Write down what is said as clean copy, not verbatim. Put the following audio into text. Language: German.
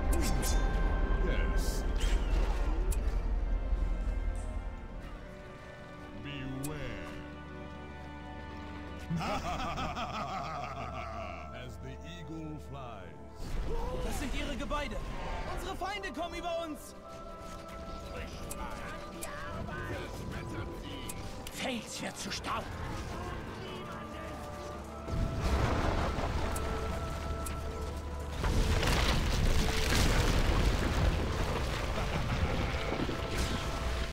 Yes. Beware. As the eagle flies. Das sind ihre Gebäude. Unsere Feinde kommen über uns. Fels wird zu Staub.